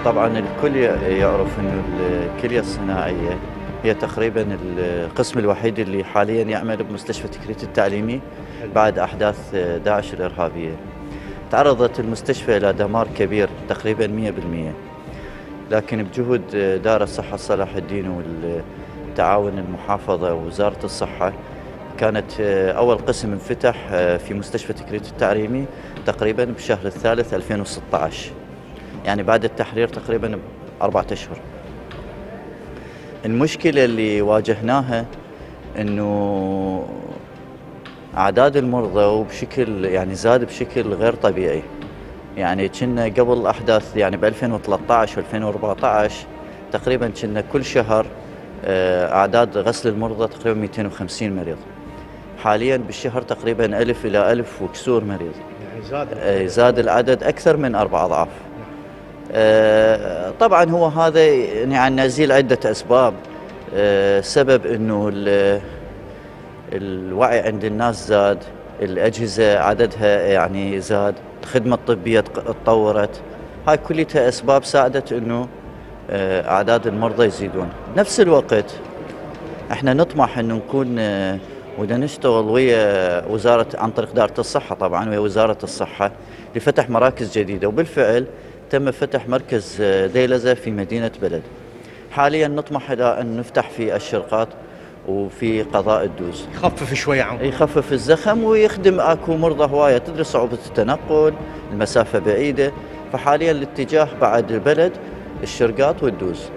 طبعا الكل يعرف انه الكلية الصناعية هي تقريبا القسم الوحيد اللي حاليا يعمل بمستشفى تكريت التعليمي بعد احداث داعش الارهابية. تعرضت المستشفى الى دمار كبير تقريبا 100%، لكن بجهود دار الصحة صلاح الدين والتعاون المحافظة ووزارة الصحة كانت أول قسم انفتح في مستشفى تكريت التعليمي تقريبا بالشهر الثالث 2016، يعني بعد التحرير تقريبا ب4 أشهر. المشكلة اللي واجهناها انه اعداد المرضى وبشكل يعني زاد بشكل غير طبيعي. يعني كنا قبل احداث يعني ب 2013 و2014 تقريبا كنا كل شهر اعداد غسل المرضى تقريبا 250 مريض. حاليا بالشهر تقريبا 1000 الى 1000 وكسور مريض، يعني زاد العدد اكثر من 4 أضعاف. طبعا هو هذا يعني عن نزيل عدة أسباب. سبب أنه الوعي عند الناس زاد، الأجهزة عددها يعني زاد، الخدمة الطبية تطورت. هاي كلها أسباب ساعدت أنه أعداد المرضى يزيدون. بنفس الوقت احنا نطمح أنه نكون ودا نشتغل ويا وزارة عن طريق دارة الصحة، طبعا ويا وزارة الصحة لفتح مراكز جديدة، وبالفعل تم فتح مركز ديلزة في مدينة بلد. حاليا نطمح إلى أن نفتح في الشرقات وفي قضاء الدوز، يخفف شوية عنكم، يخفف الزخم ويخدم اكو مرضى هواية، تدري صعوبة التنقل، المسافة بعيدة، فحاليا الاتجاه بعد البلد الشرقات والدوز.